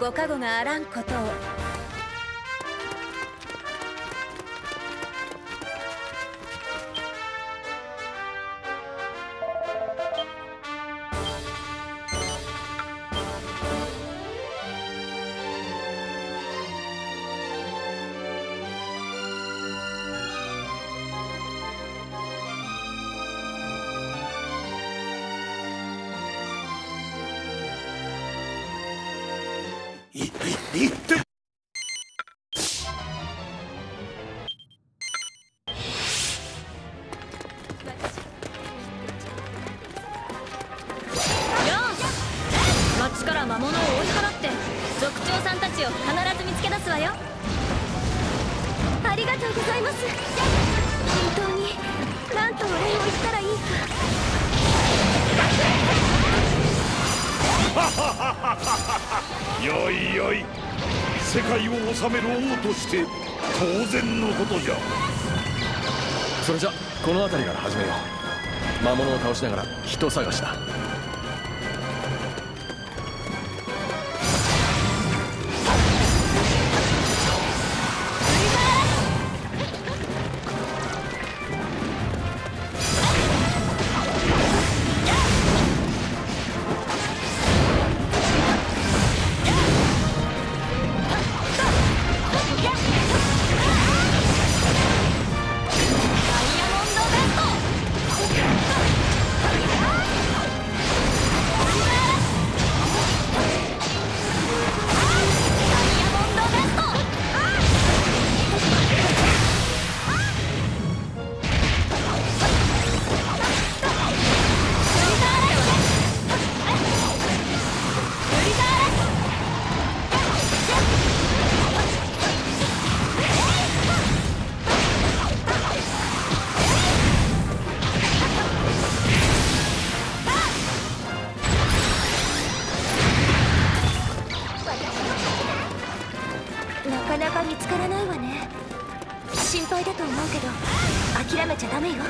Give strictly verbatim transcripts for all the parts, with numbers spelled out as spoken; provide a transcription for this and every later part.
ご加護があらんことを。 いって町から魔物を追い払って族長さんたちを必ず見つけ出すわよ。ありがとうございます。本当に何とお礼を言ったらいいか。 よいよい、世界を治める王として当然のことじゃ。 それじゃこの辺りから始めよう。魔物を倒しながら人探しだ。 なかなか見つからないわね。心配だと思うけど諦めちゃダメよ。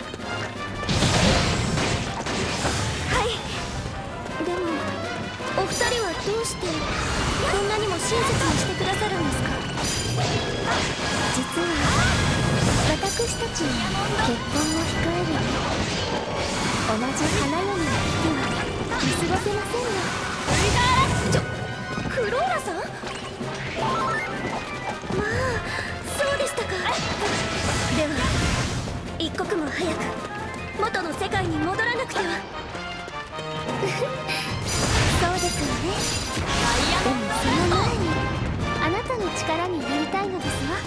はい。でもお二人はどうしてこんなにも親切にしてくださるんですか？実は私たち結婚を控える同じ花嫁の日は見過ごせませんよ。ちょ、フローラさん？まあ、そうでしたか。では一刻も早く元の世界に戻らなくては。そうですよね。でもその前にあなたの力になりたいのですわ。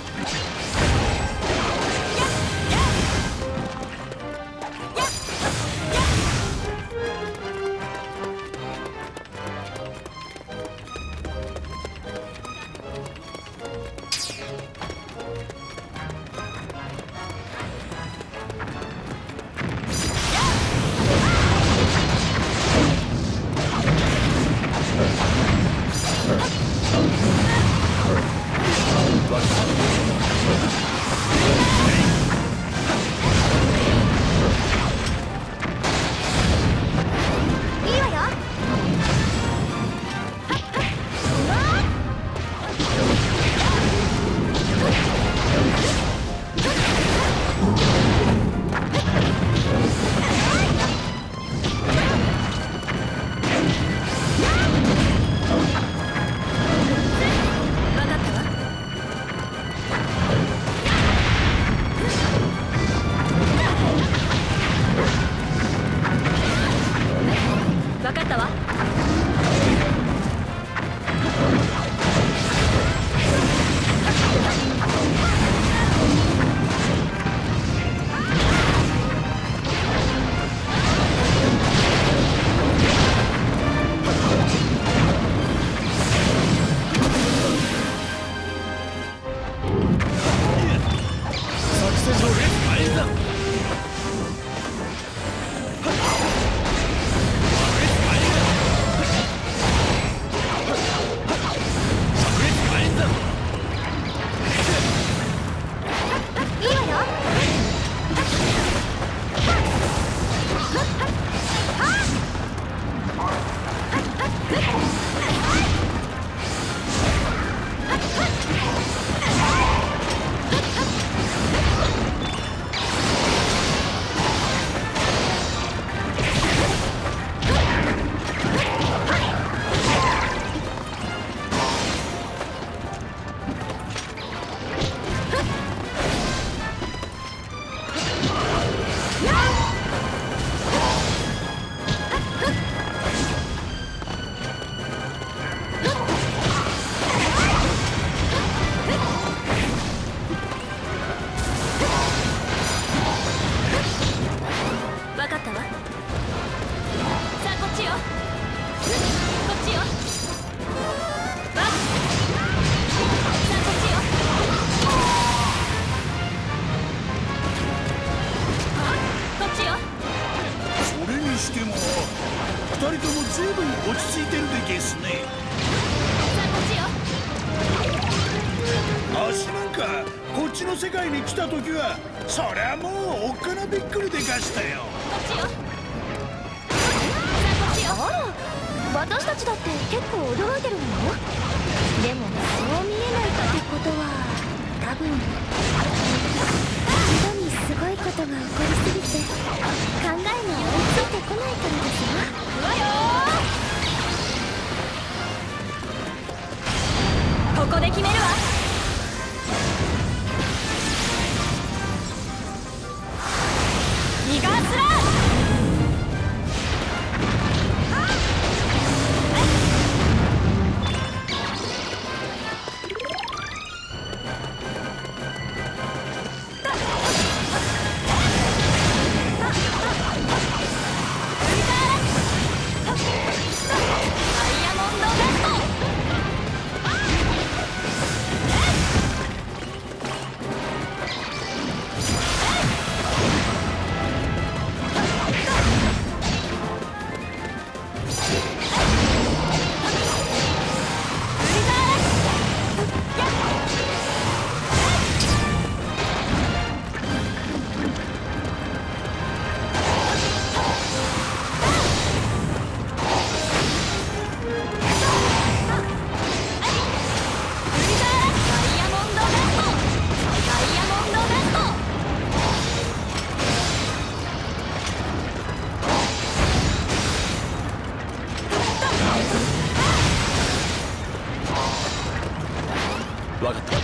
ちの世界に来た時はそりゃもうおっかなびっくりでかしたよ。 こっちよ。あら、私たちだって結構驚いてるのよ。でもそう見えないってことは多分一度にすごいことが起こりすぎて考えが追いついてこないからですよ。うわよー、ここで決めるわ。ニガースラー。 分かった。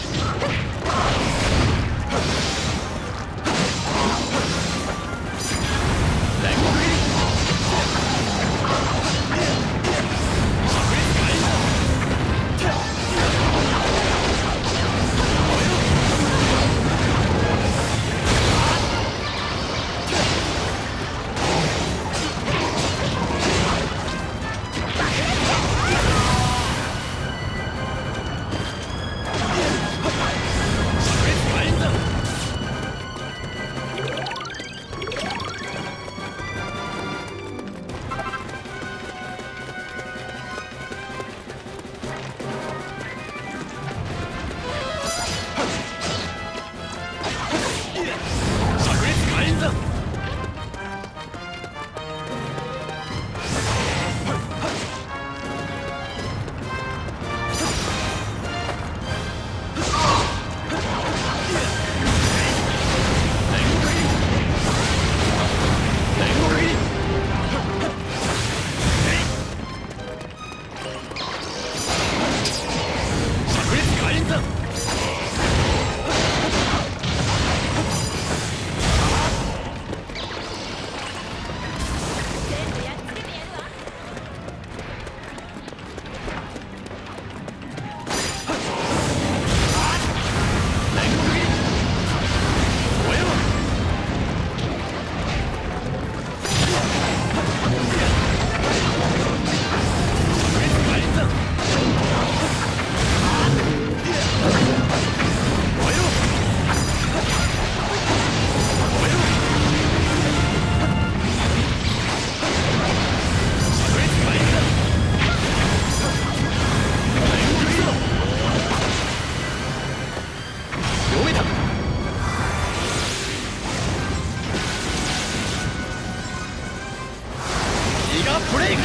ブレイク。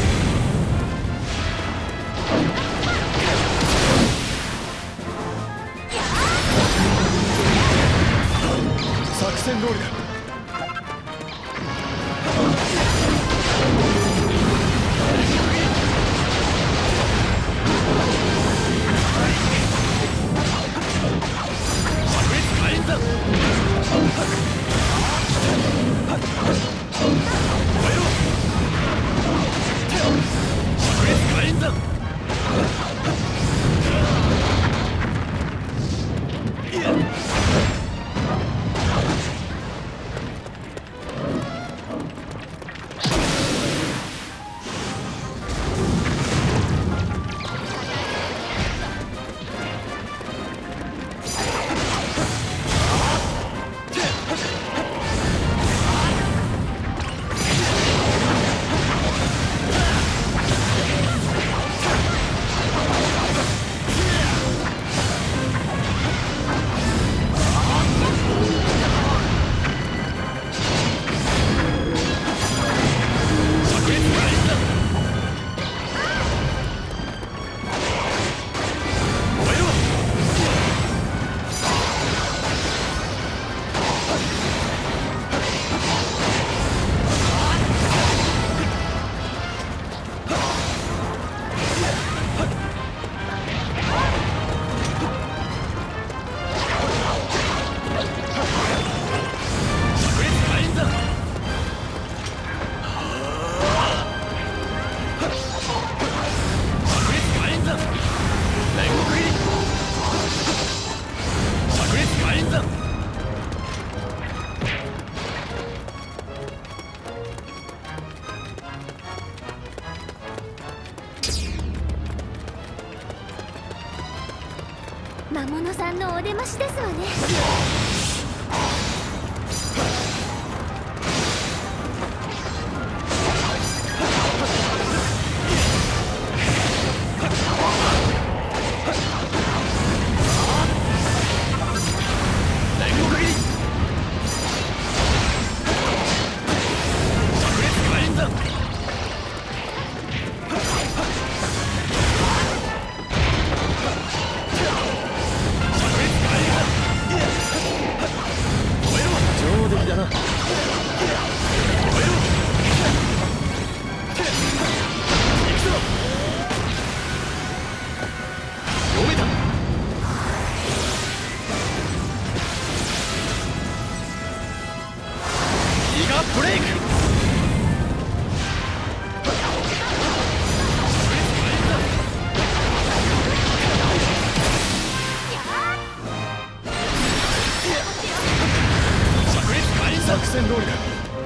作戦通りだ。 魔物さんのお出ましですわね。 ブレイク。作戦通りだ。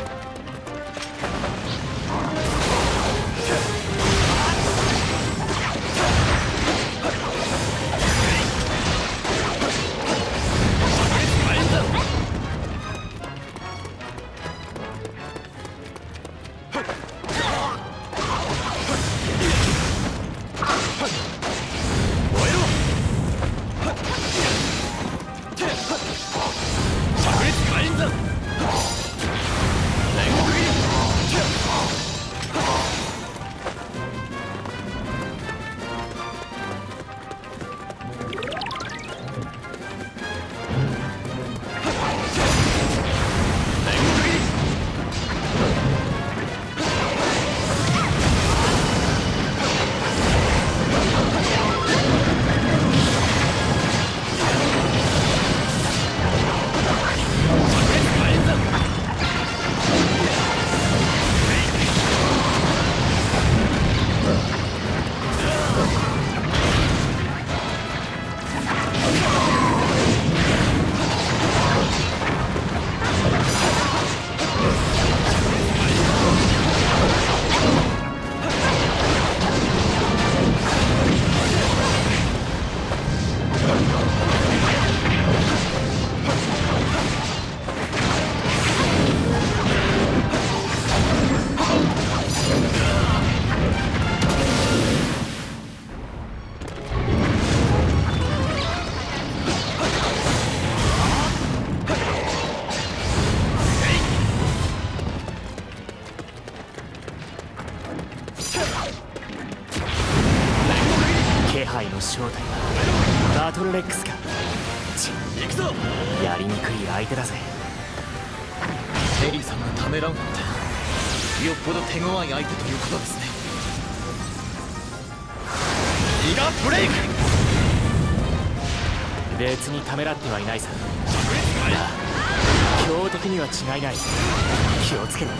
気配の正体はバトルレックスか。ち行くぞ。やりにくい相手だぜ。エリーさんがためらうなんてよっぽど手強い相手ということですね。イガブレイク。別にためらってはいないさ。だ強敵には違いない。気をつけろ。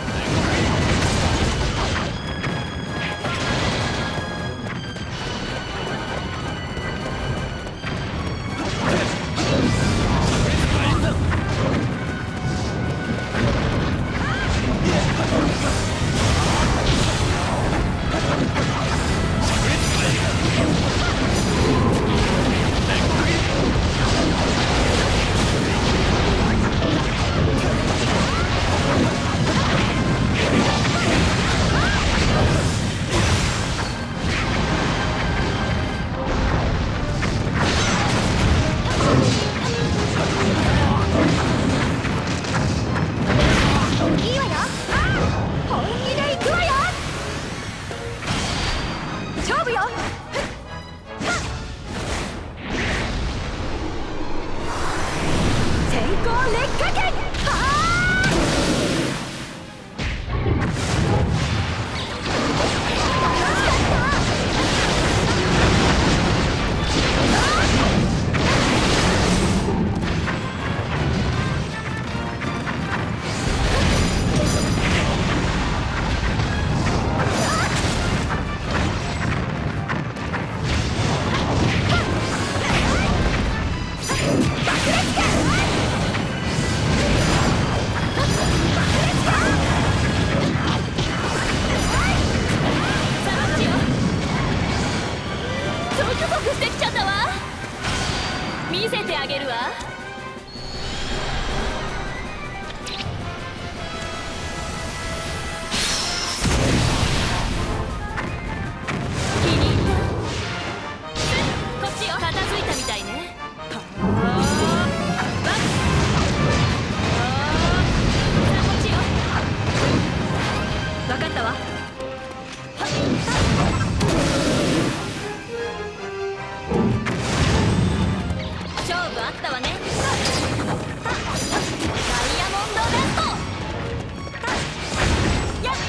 見せてあげるわ。気に入った。こっちよ。片付いたみたいね。はあバッさあこっちよ。分かったわ。勝負あったわね。ダイヤモンドダスト。やっ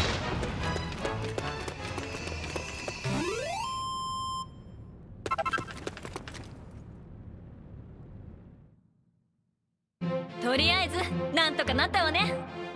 とりあえずなんとかなったわね。